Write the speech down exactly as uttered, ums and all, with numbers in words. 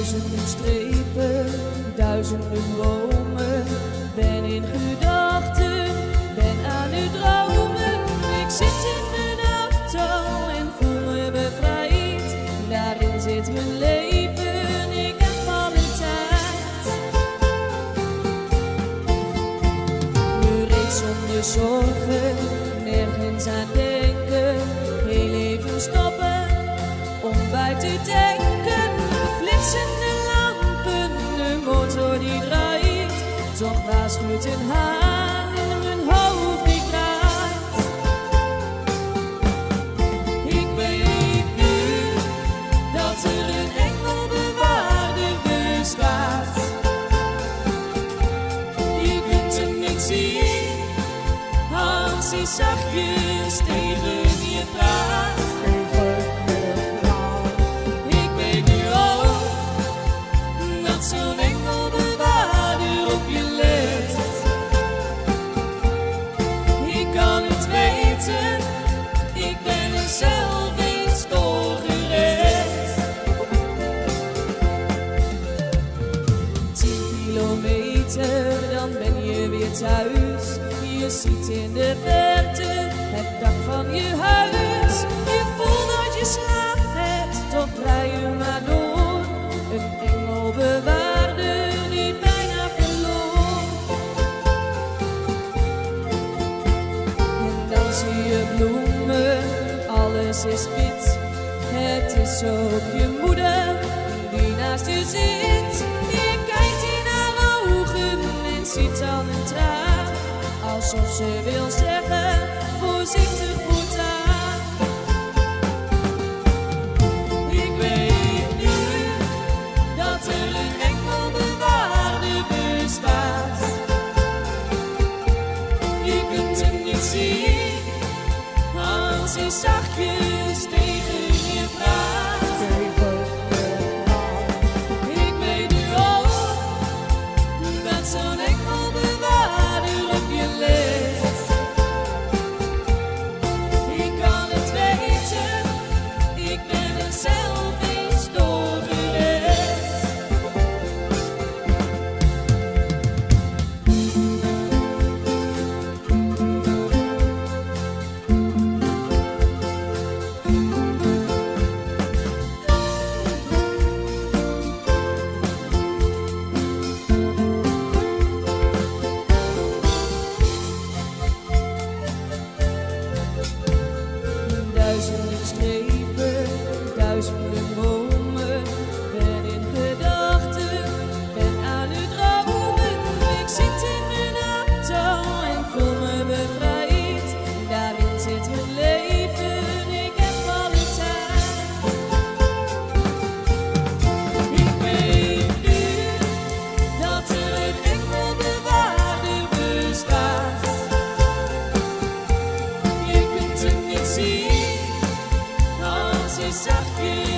Duizenden strepen, duizenden bomen. Ben in gedachten, ben aan het dromen. Ik zit in mijn auto en voel me bevrijd. Daarin zit mijn leven, ik heb alle tijd. Nu reeds zonder zorgen, nergens aan denken. Heel even stoppen, om buiten te denken. Flitsende lampen, de motor die draait. Toch waarschuwt een haan in mijn hoofd die draait. Ik weet nu dat er een engelbewaarder bestaat. Je kunt hem niet zien als hij zachtjes tegen je praat. Ik weet nu ook dat zo'n engelbewaarder op je let. Ik kan het weten, ik ben er zelf eens door gered. Tien kilometer, dan ben je weer thuis. Je ziet in de verte het dak van je huis. Je voelt dat je slaapt hebt, toch rij je maar door. Een engelbewaarder die bijna verloor. En dan zie je bloemen, alles is wit. Het is ook je moeder die naast je zit. Je kijkt in haar ogen en ziet dan een traan. Alsof ze wil zeggen, voorzichtig voortaan. Ik weet nu dat er een engelbewaarder bestaat. Je kunt hem niet zien als hij zachtjes tegen je praat. Ik weet nu ook dat zo'n engelbewaarder op je let. Ik kan het weten, ik ben er zelf eens door gered. Duizenden strepen, duizenden bomen. Ben in gedachten, ben aan het dromen. Ik zit in mijn auto en voel me bevrijd. Daarin zit mijn leven, ik heb alle tijd. Ik weet nu dat er een engelbewaarder bestaat. Je kunt hem niet zien als hij zachtjes